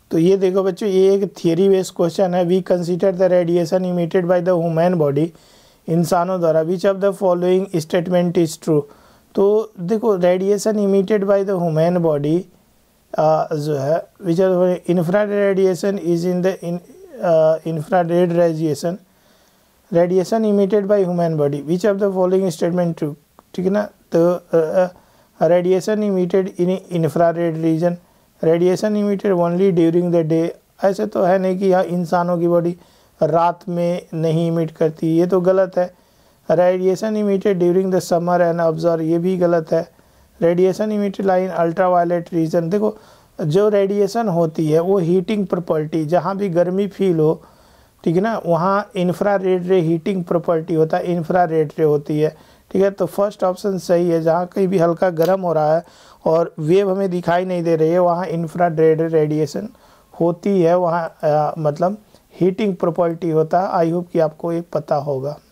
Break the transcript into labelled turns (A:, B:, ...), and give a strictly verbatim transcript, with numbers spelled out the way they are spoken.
A: तो ये देखो बच्चों, ये एक थियरी बेस्ड क्वेश्चन है। We consider the radiation emitted by the human body, इंसानों द्वारा, which of the following statement is true. तो देखो radiation emitted by the human body जो है, which of infrared radiation is in the infrared radiation, radiation emitted by human body, which of the following statement true. ठीक है ना। तो radiation emitted in infrared region, radiation emitted only during the day. ऐसे तो है नहीं कि यहाँ इंसानों की बॉडी रात में नहीं इमिट करती, ये तो गलत है। Radiation emitted during the summer and observe, ये भी गलत है। Radiation emitted line ultraviolet region, देखो जो रेडिएशन होती है वो हीटिंग प्रॉपर्टी, जहाँ भी गर्मी फील हो, ठीक है ना, वहाँ इंफ्रारेड रे हीटिंग प्रॉपर्टी होता है, इंफ्रारेड रे होती है। ठीक है, तो फर्स्ट ऑप्शन सही है। जहाँ कहीं भी हल्का गर्म हो रहा है और वेव हमें दिखाई नहीं दे रही है, वहाँ इंफ्रारेड रेडिएशन होती है, वहाँ आ, मतलब हीटिंग प्रॉपर्टी होता है। आई होप कि आपको ये पता होगा।